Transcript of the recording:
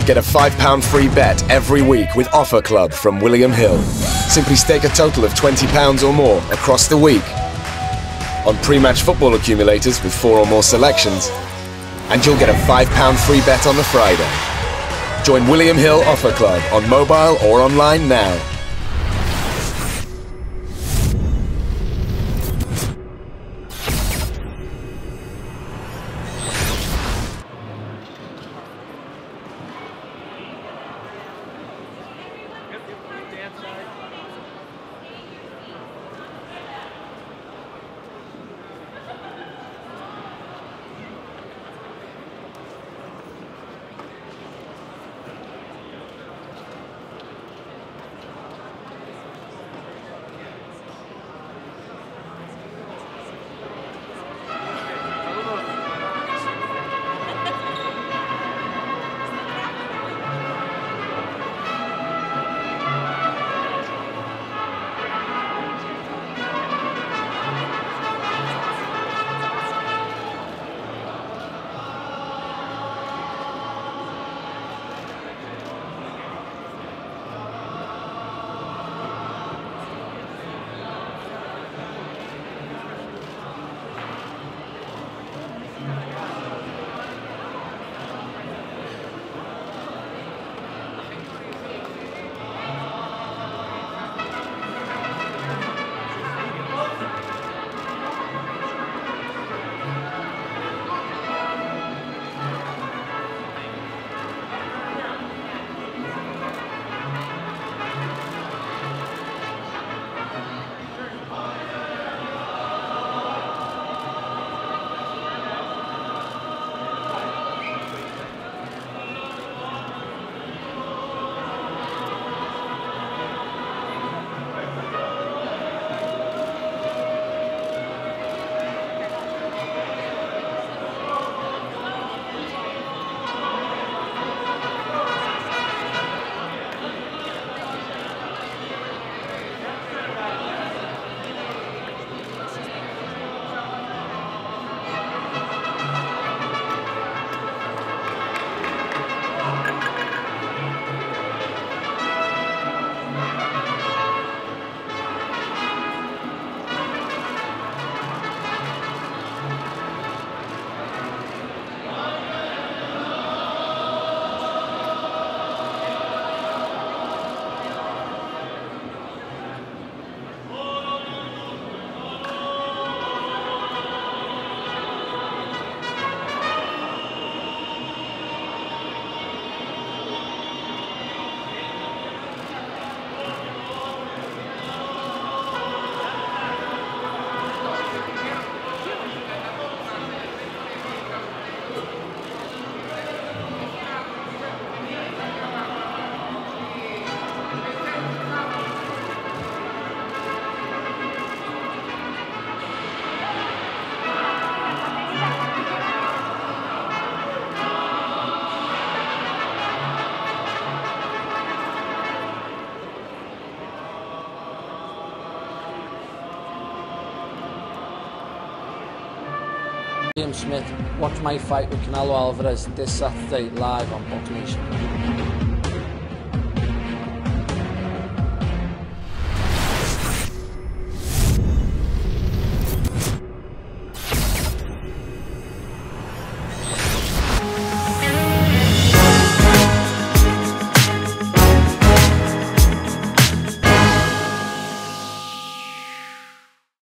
Get a £5 free bet every week with Offer Club from William Hill. Simply stake a total of £20 or more across the week on pre-match football accumulators with 4 or more selections, and you'll get a £5 free bet on the Friday. Join William Hill Offer Club on mobile or online now. Liam Smith, watch my fight with Canelo Alvarez this Saturday live on Boxing Nation.